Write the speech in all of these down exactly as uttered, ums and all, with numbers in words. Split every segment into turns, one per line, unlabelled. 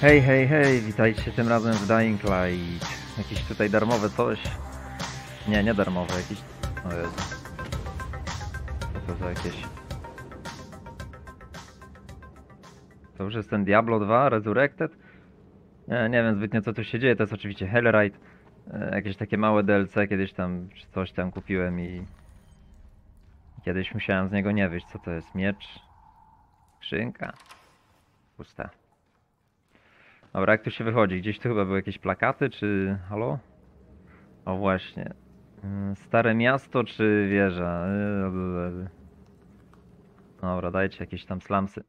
Hej, hej, hej, witajcie tym razem w Dying Light. Jakieś tutaj darmowe coś. Nie, nie darmowe, jakieś... O Jezu. Co to za jakieś... To już jest ten Diablo dwa Resurrected? Nie, nie wiem zbytnio co tu się dzieje, to jest oczywiście Hellraid. E, jakieś takie małe D L C kiedyś tam, czy coś tam kupiłem i... Kiedyś musiałem z niego nie wyjść, co to jest? Miecz? Skrzynka? Pusta. Dobra, jak tu się wychodzi? Gdzieś tu chyba były jakieś plakaty, czy... Halo? O właśnie. Stare miasto, czy wieża? Dobra, dajcie jakieś tam slamsy.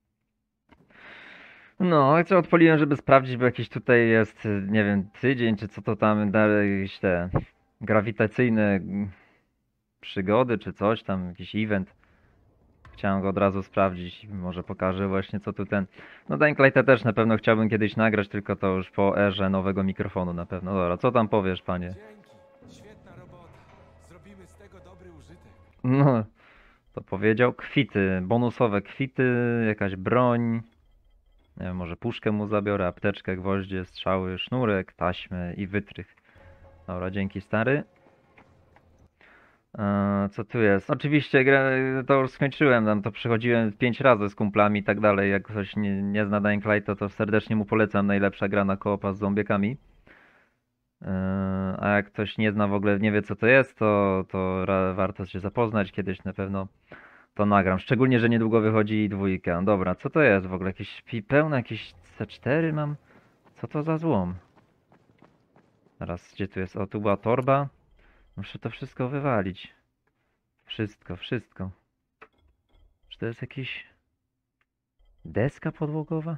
No, co odpaliłem, żeby sprawdzić, bo jakiś tutaj jest, nie wiem, tydzień, czy co to tam, jakieś te grawitacyjne przygody, czy coś tam, jakiś event. Chciałem go od razu sprawdzić, może pokażę właśnie co tu ten... No Dying Lighta też na pewno chciałbym kiedyś nagrać, tylko to już po erze nowego mikrofonu na pewno. Dobra, co tam powiesz, panie?
Dzięki. Świetna robota. Zrobimy z tego dobry użytek.
No, to powiedział. Kwity, bonusowe kwity, jakaś broń. Nie wiem, może puszkę mu zabiorę, apteczkę, gwoździe, strzały, sznurek, taśmy i wytrych. Dobra, dzięki stary. Eee, co tu jest? Oczywiście grę, to już skończyłem, tam to przechodziłem pięć razy z kumplami i tak dalej. Jak ktoś nie, nie zna Dying Light, to serdecznie mu polecam. Najlepsza gra na koopa z zombiekami. Eee, a jak ktoś nie zna w ogóle, nie wie co to jest, to, to ra, warto się zapoznać. Kiedyś na pewno to nagram. Szczególnie, że niedługo wychodzi dwójka. Dobra, co to jest w ogóle? Jakieś pełne jakieś C cztery mam? Co to za złom? Teraz, gdzie tu jest? O, tu była torba. Muszę to wszystko wywalić. Wszystko, wszystko. Czy to jest jakiś... deska podłogowa?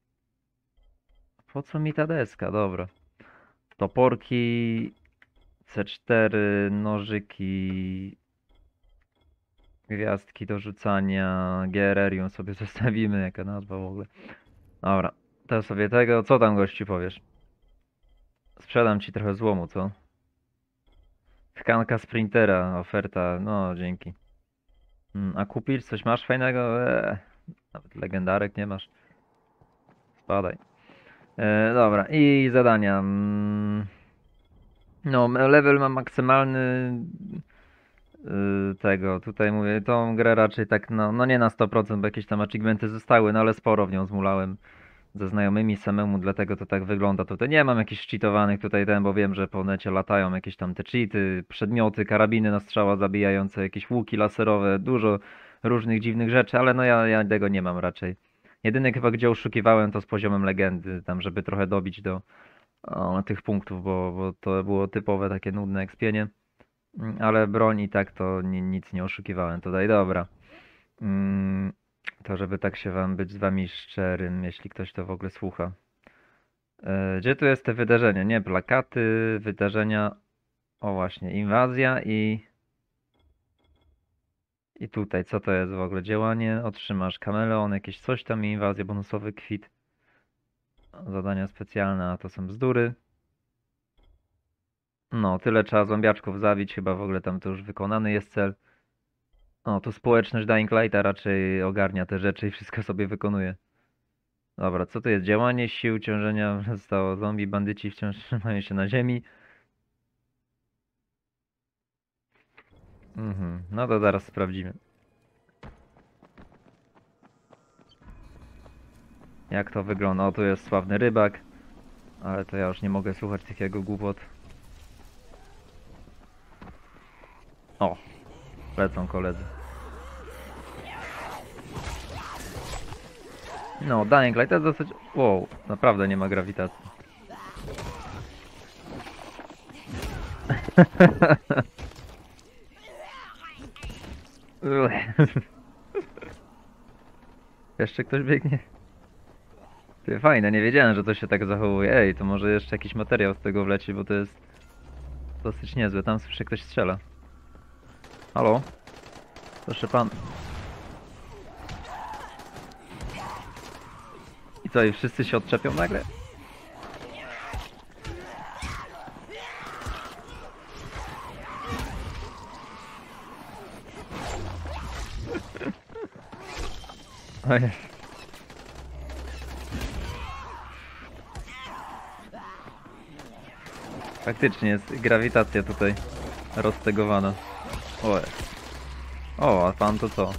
Po co mi ta deska? Dobra. Toporki... C cztery, nożyki... Gwiazdki do rzucania... Gererium sobie zostawimy, jaka nazwa w ogóle. Dobra. To sobie tego... Co tam gościu powiesz? Sprzedam ci trochę złomu, co? Tkanka sprintera, oferta, no dzięki. Mm, a kupić coś masz fajnego? Eee, nawet legendarek nie masz. Spadaj. Eee, dobra, i zadania. Mm, no, level mam maksymalny yy, tego, tutaj mówię, tą grę raczej tak, no, no nie na sto procent, bo jakieś tam achievementy zostały, no ale sporo w nią zmulałem ze znajomymi samemu, dlatego to tak wygląda tutaj. Nie mam jakichś cheatowanych tutaj ten, bo wiem, że po necie latają jakieś tam te cheaty, przedmioty, karabiny na strzała zabijające, jakieś łuki laserowe, dużo różnych dziwnych rzeczy, ale no ja, ja tego nie mam raczej. Jedyny chyba gdzie oszukiwałem to z poziomem legendy, tam żeby trochę dobić do o, tych punktów, bo, bo to było typowe takie nudne ekspienie. Mm, Ale broń i tak to ni, nic nie oszukiwałem tutaj, dobra. Mm. To żeby tak się wam być z wami szczerym, jeśli ktoś to w ogóle słucha. E, gdzie tu jest te wydarzenia? Nie, plakaty, wydarzenia. O właśnie, inwazja i... I tutaj, co to jest w ogóle? Działanie, otrzymasz kameleon, jakieś coś tam i inwazja, bonusowy kwit. Zadania specjalne, a to są bzdury. No, tyle trzeba zombiaczków zabić, chyba w ogóle tam to już wykonany jest cel. O, tu społeczność Dying Lighta raczej ogarnia te rzeczy i wszystko sobie wykonuje. Dobra, co to jest? Działanie sił ciążenia zostało zombie, bandyci wciąż trzymają się na ziemi. Mhm, no to zaraz sprawdzimy. Jak to wygląda? O, tu jest sławny rybak. Ale to ja już nie mogę słuchać tych jego głupot. O, lecą koledzy. No, Dying Light to jest dosyć... Wow, naprawdę nie ma grawitacji. Jeszcze ktoś biegnie? Ty, fajne, nie wiedziałem, że to się tak zachowuje. Ej, to może jeszcze jakiś materiał z tego wleci, bo to jest dosyć niezłe. Tam słyszę, ktoś strzela. Halo? Proszę pan. I co, i wszyscy się odczepią nagle? Ojej. Faktycznie jest grawitacja tutaj roztegowana. O, jest. O, a pan to co?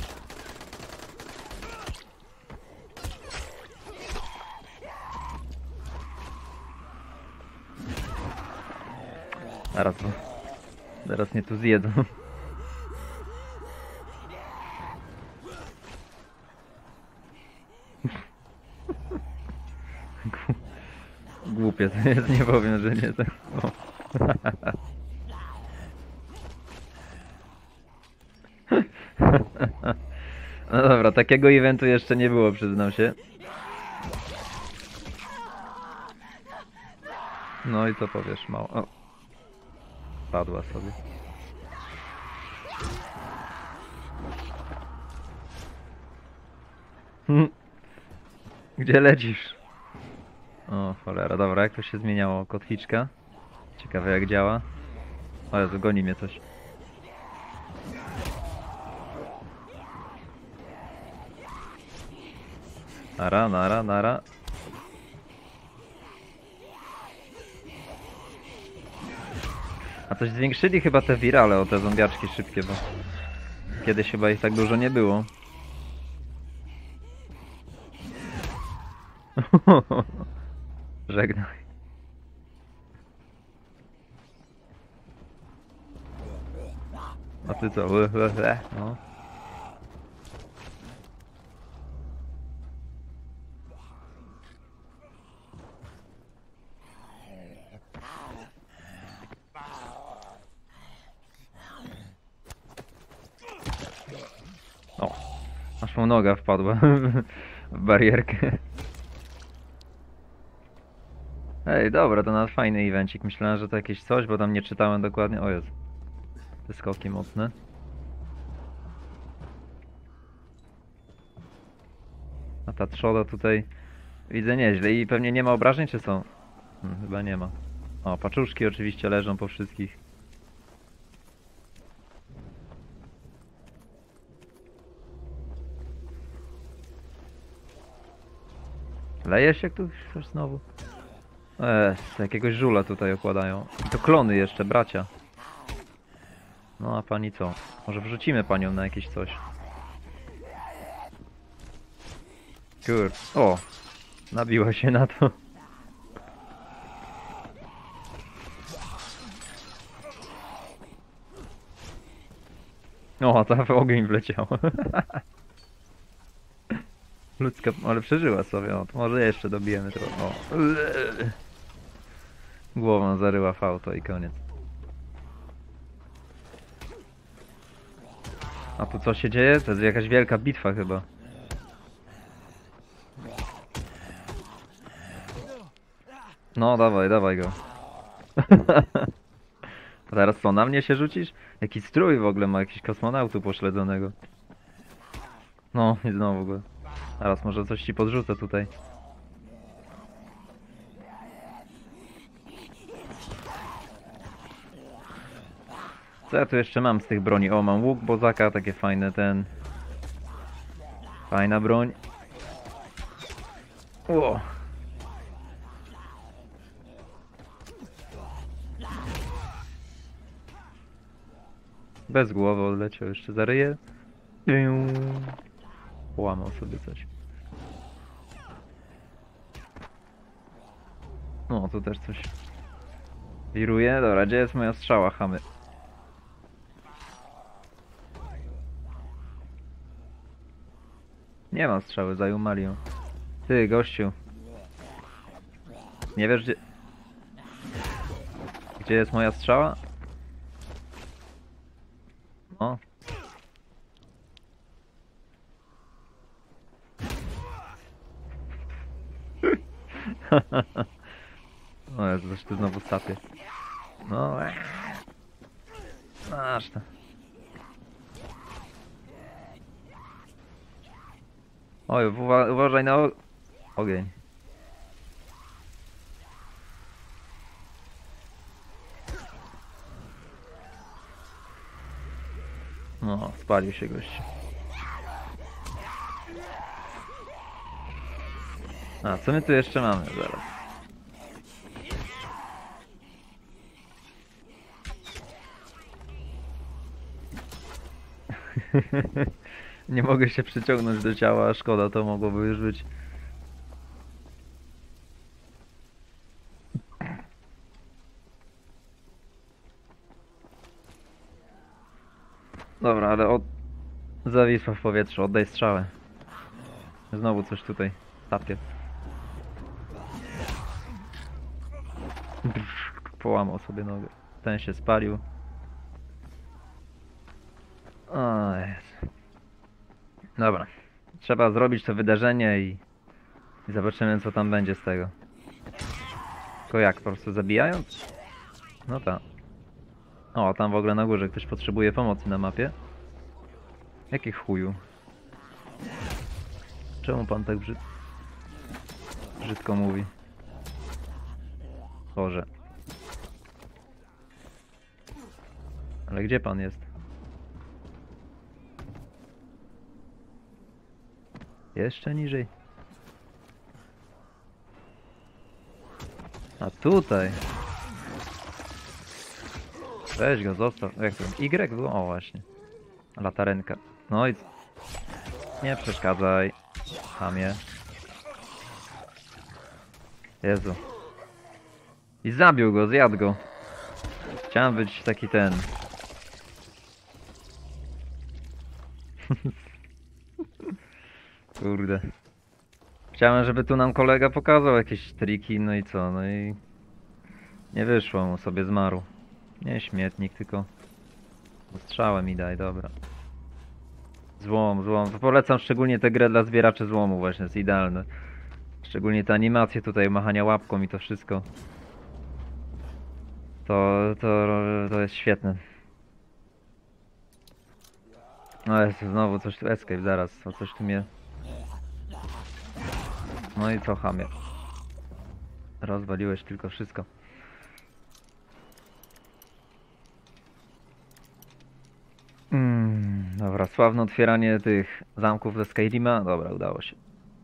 Zaraz, bo zaraz mnie tu zjedzą. Głupie to jest, nie powiem, że nie. O. No dobra, takiego eventu jeszcze nie było, przyznam się. No i co powiesz, mało. O. Padła sobie. Hm. Gdzie lecisz? O cholera, dobra, jak to się zmieniało? Kotwiczka. Ciekawe jak działa. O Jezu, goni mnie coś. Nara, nara, nara. A coś zwiększyli chyba te wirale o te zombiaczki szybkie, bo kiedyś chyba ich tak dużo nie było. Żegnaj. A ty co? No. O, aż mu noga wpadła w barierkę. Ej, dobra, to nawet fajny evencik. Myślałem, że to jakieś coś, bo tam nie czytałem dokładnie. O Jezu, te skoki mocne. A ta trzoda tutaj widzę nieźle i pewnie nie ma obrażeń, czy są? Hmm, chyba nie ma. O, paczuszki oczywiście leżą po wszystkich. Leje się ktoś coś znowu? Eee, jakiegoś żula tutaj okładają. I to klony jeszcze, bracia. No a pani co? Może wrzucimy panią na jakieś coś. Kur... O! Nabiła się na to. O, ta w ogień wleciała. Ludzka, ale przeżyła sobie, o, to może jeszcze dobijemy trochę. O. Głową zaryła w auto i koniec. A tu co się dzieje? To jest jakaś wielka bitwa chyba. No dawaj, dawaj go. A teraz co, na mnie się rzucisz? Jaki strój w ogóle ma jakiś kosmonautu pośledzonego. No i znowu go. Teraz może coś ci podrzucę tutaj. Co ja tu jeszcze mam z tych broni? O, mam łuk bozaka, takie fajne ten... Fajna broń. O. Bez głowy odleciał, jeszcze zaryje. Połamał sobie coś. No, tu też coś wiruje. Dobra, gdzie jest moja strzała, chamy? Nie ma strzały, zajumali ją. Ty, gościu. Nie wiesz, gdzie... Gdzie jest moja strzała? O. O Jezu, coś tu znowu sapie. No. Masz to. Oj, uwa uważaj na o... ogień. No, spalił się gość. A, co my tu jeszcze mamy zaraz? Nie mogę się przyciągnąć do ciała, a szkoda, to mogłoby już być. Dobra, ale od... zawisła w powietrzu, oddaj strzałę. Znowu coś tutaj tapie. Połamał sobie nogę. Ten się spalił. O Jezu. Dobra. Trzeba zrobić to wydarzenie i... i zobaczymy, co tam będzie z tego. Tylko jak? Po prostu zabijając? No tak. O, tam w ogóle na górze ktoś potrzebuje pomocy na mapie. Jakie chuju? Czemu pan tak brzyd... brzydko mówi? Boże. Ale gdzie pan jest? Jeszcze niżej. A tutaj. Weź go, zostaw. Jak to? Y było? O właśnie. Latarenka. No i... nie przeszkadzaj. Chamie. Jezu. I zabił go, zjadł go. Chciałem być taki ten. Kurde. Chciałem, żeby tu nam kolega pokazał jakieś triki, no i co, no i... nie wyszło mu, sobie zmarł. Nie śmietnik, tylko... strzałem mi daj, dobra. Złom, złom. Polecam szczególnie tę grę dla zbieraczy złomu właśnie, jest idealne. Szczególnie te animacje tutaj, machania łapką i to wszystko. To, to, to jest świetne. No jest znowu coś tu, escape zaraz, o coś tu mnie... No i co, chamie? Rozwaliłeś tylko wszystko. Mm, dobra, sławne otwieranie tych zamków ze Skyrima. Dobra, udało się.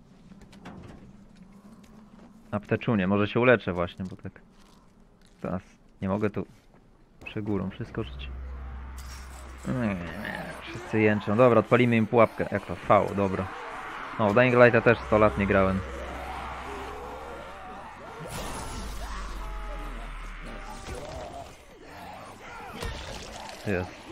Apteczunie, może się uleczę właśnie, bo tak... teraz nie mogę tu przegórą przeskoczyć. Nie, wszyscy jęczą. Dobra, odpalimy im pułapkę. Jak to? V, dobra. No, w Dying Lighta też sto lat nie grałem. Jest.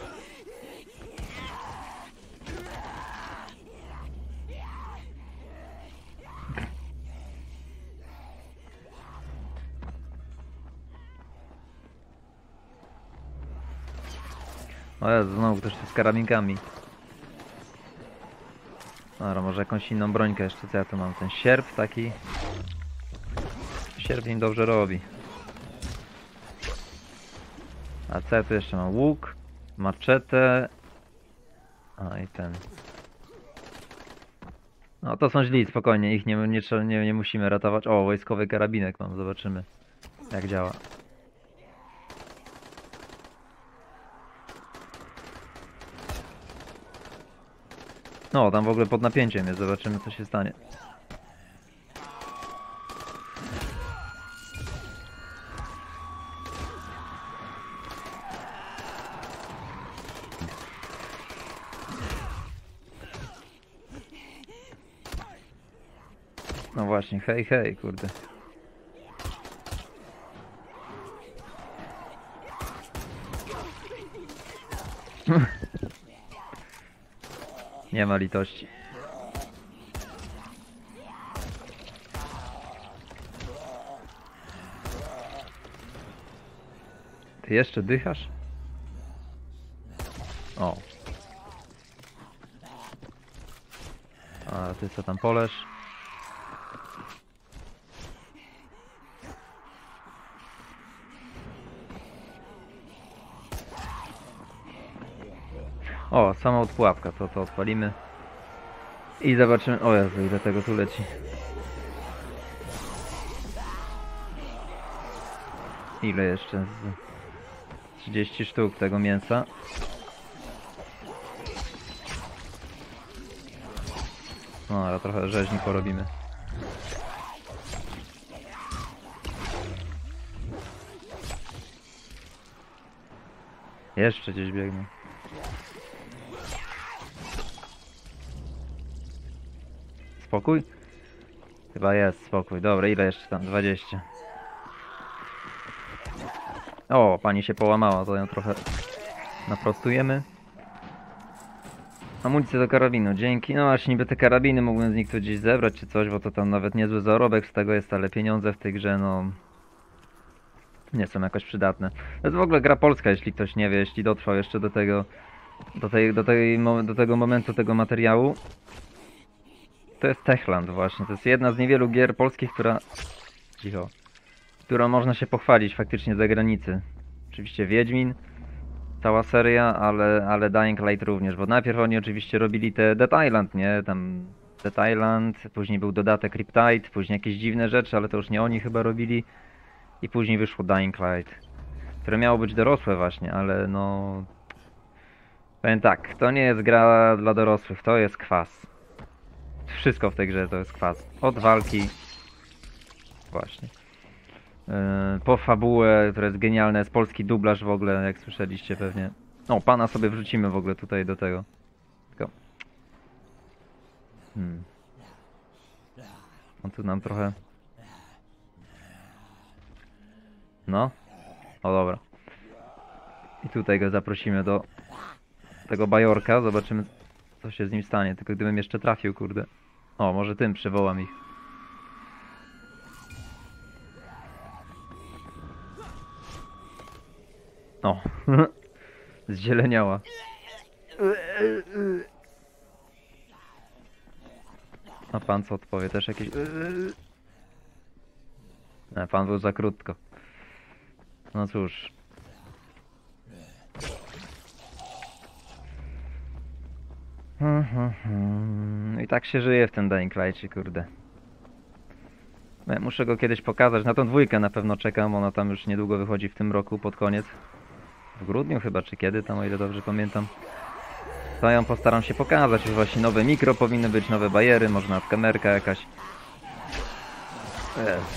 O Jezu, znowu ktoś tu z karabinkami. Dobra, może jakąś inną brońkę jeszcze, co ja tu mam? Ten sierp taki. Sierp im dobrze robi. A co ja tu jeszcze mam? Łuk, maczetę. A i ten. No to są źli, spokojnie, ich nie, nie, nie, nie musimy ratować. O, wojskowy karabinek mam, zobaczymy jak działa. No, tam w ogóle pod napięciem jest, zobaczymy co się stanie. No właśnie, hej, hej, kurde. Nie ma litości. Ty jeszcze dychasz? O. A ty co tam polesz? O, sama pułapka, to to odpalimy. I zobaczymy. O Jezu, ile tego tu leci. Ile jeszcze? Z trzydzieści sztuk tego mięsa. No, ale trochę rzeźni porobimy. Jeszcze gdzieś biegnie. spokój? Chyba jest spokój. Dobra, ile jeszcze tam? dwadzieścia. O, pani się połamała, to ją trochę naprostujemy. Amunicję do karabinu, dzięki. No właśnie, niby te karabiny mógłbym z nich tu gdzieś zebrać czy coś, bo to tam nawet niezły zarobek z tego jest, ale pieniądze w tej grze, no... nie są jakoś przydatne. To jest w ogóle gra polska, jeśli ktoś nie wie, jeśli dotrwał jeszcze do tego... do, tej, do, tej, mo- do tego momentu tego materiału. To jest Techland właśnie, to jest jedna z niewielu gier polskich, która... cicho... którą można się pochwalić faktycznie z zagranicy. Oczywiście Wiedźmin, cała seria, ale, ale Dying Light również, bo najpierw oni oczywiście robili te Dead Island, nie? Tam Dead Island, później był dodatek Riptide, później jakieś dziwne rzeczy, ale to już nie oni chyba robili. I później wyszło Dying Light, które miało być dorosłe właśnie, ale no... powiem tak, to nie jest gra dla dorosłych, to jest kwas. Wszystko w tej grze to jest kwas. Od walki... właśnie. Yy, po fabułę, która jest genialna, jest polski dublaż w ogóle, jak słyszeliście pewnie. O, pana sobie wrzucimy w ogóle tutaj do tego. Tylko... Hmm. On tu nam trochę... no. O, dobra. I tutaj go zaprosimy do tego bajorka, zobaczymy co się z nim stanie, tylko gdybym jeszcze trafił, kurde. O, może tym przywołam ich. O, zzieleniała. A pan co odpowie? Też jakieś... Nie, pan był za krótko. No cóż. I tak się żyje w tym Dying Light'cie, kurde. Ja muszę go kiedyś pokazać. Na tą dwójkę na pewno czekam, ona tam już niedługo wychodzi w tym roku, pod koniec. W grudniu chyba, czy kiedy tam, o ile dobrze pamiętam. To ja ją postaram się pokazać. Już właśnie nowe mikro powinny być, nowe bajery, może nawet kamerka jakaś. Jezu.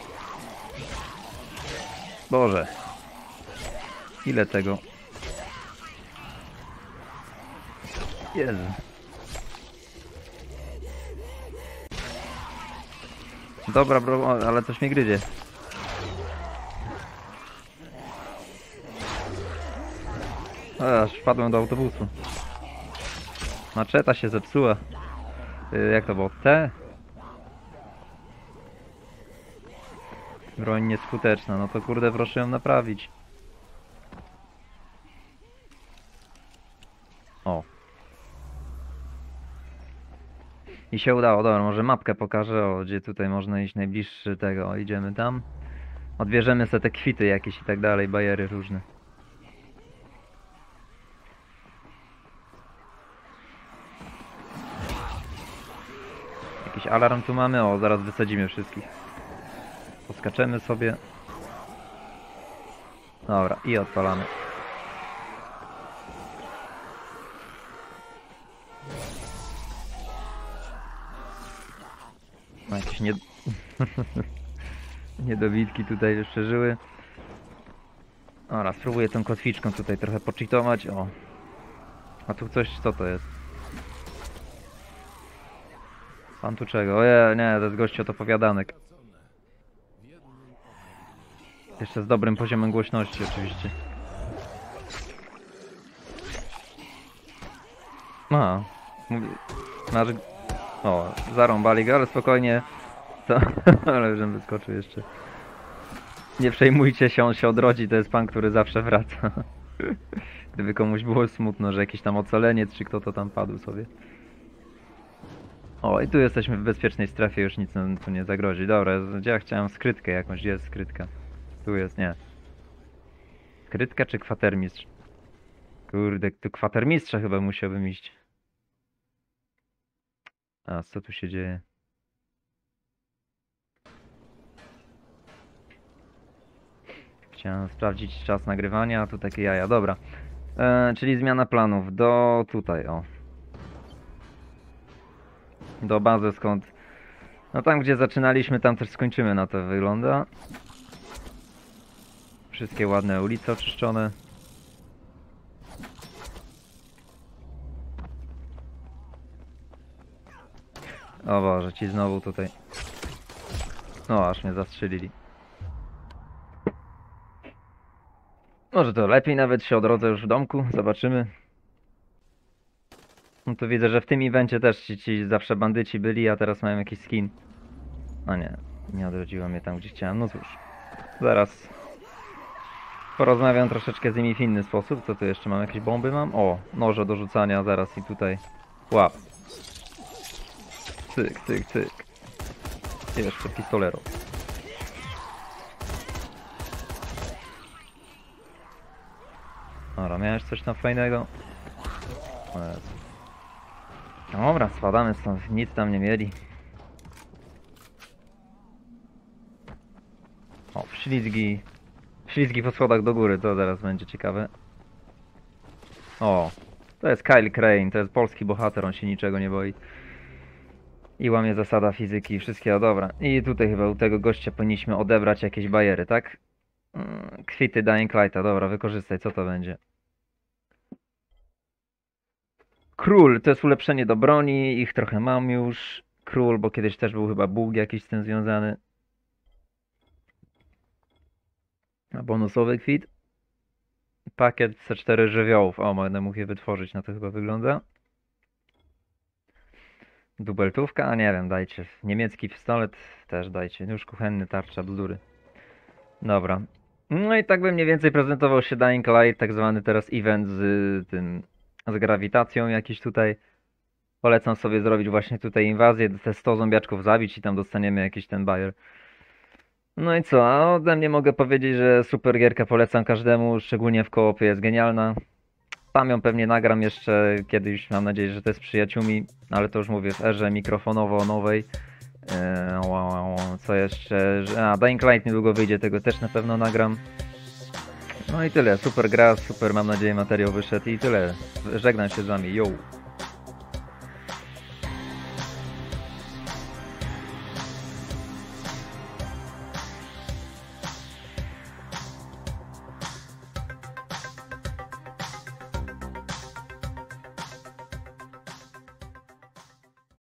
Boże. Ile tego? Jezu. Dobra, bro, ale coś mnie gryzie. Aż wpadłem do autobusu. Maczeta się zepsuła. Yy, jak to było? T? Broń nieskuteczna. No to kurde, proszę ją naprawić. O. I się udało. Dobra, może mapkę pokażę, o, gdzie tutaj można iść najbliższy tego. O, idziemy tam. Odbierzemy sobie te kwity jakieś i tak dalej, bajery różne. Jakiś alarm tu mamy? O, zaraz wysadzimy wszystkich. Poskaczemy sobie. Dobra, i odpalamy. No, jakieś nie... niedobitki tutaj jeszcze żyły. Dobra, spróbuję tą kotwiczką tutaj trochę pocheatować. O. A tu coś, co to jest? Pan tu czego? Oje, nie, to jest gościu od opowiadanek. Jeszcze z dobrym poziomem głośności oczywiście. A, mówi... Masz... O, zarąbali go, ale spokojnie. To... ale już wyskoczył jeszcze. Nie przejmujcie się, on się odrodzi, to jest pan, który zawsze wraca. Gdyby komuś było smutno, że jakiś tam ocaleniec, czy kto to tam padł sobie. O, i tu jesteśmy w bezpiecznej strefie, już nic nam tu nie zagrozi. Dobra, gdzie ja chciałem skrytkę jakąś, gdzie jest skrytka? Tu jest, nie. Skrytka czy kwatermistrz? Kurde, tu kwatermistrza chyba musiałbym iść. A, co tu się dzieje? Chciałem sprawdzić czas nagrywania, a tu takie jaja, dobra. E, czyli zmiana planów do tutaj, o. Do bazy skąd... No tam gdzie zaczynaliśmy, tam też skończymy, na to wygląda. Wszystkie ładne ulice oczyszczone. O Boże, ci znowu tutaj. No, aż mnie zastrzelili. Może to lepiej nawet się odrodzę już w domku, zobaczymy. No to widzę, że w tym evencie też ci, ci zawsze bandyci byli, a teraz mają jakiś skin. A nie, nie odrodziło mnie tam, gdzie chciałem. No cóż, zaraz porozmawiam troszeczkę z nimi w inny sposób. Co tu jeszcze mam? Jakieś bomby mam? O, noże do rzucania zaraz i tutaj. Łap. Cyk, cyk, cyk. I jeszcze pistolero. Dobra, miałeś coś tam fajnego? O Jezu. Dobra, spadamy stąd, nic tam nie mieli. O, ślizgi. Ślizgi po schodach do góry, to zaraz będzie ciekawe. O, to jest Kyle Crane, to jest polski bohater, on się niczego nie boi. I łamie zasada fizyki i wszystkiego, dobra. I tutaj chyba u tego gościa powinniśmy odebrać jakieś bajery, tak? Mm, Kwity Dying Lighta, dobra, wykorzystaj, co to będzie? Król, to jest ulepszenie do broni, ich trochę mam już. Król, bo kiedyś też był chyba Bóg jakiś z tym związany. A bonusowy kwit. Pakiet C cztery żywiołów. O, będę mógł je wytworzyć, na to chyba wygląda. Dubeltówka? A nie wiem, dajcie. Niemiecki pistolet też dajcie. Nóż kuchenny, tarcza, bzdury. Dobra. No i tak by mniej więcej prezentował się Dying Light, tak zwany teraz event z y, tym, z grawitacją jakiś tutaj. Polecam sobie zrobić właśnie tutaj inwazję, te sto zombiaczków zabić i tam dostaniemy jakiś ten bajer. No i co, a ode mnie mogę powiedzieć, że super gierkę polecam każdemu, szczególnie w koopie jest genialna. Tam ją pewnie nagram jeszcze kiedyś, mam nadzieję, że to jest z przyjaciółmi, ale to już mówię w erze mikrofonowo-nowej. Eee, co jeszcze? A, Dying Light niedługo wyjdzie, tego też na pewno nagram. No i tyle, super gra, super mam nadzieję materiał wyszedł i tyle. Żegnam się z wami, yo!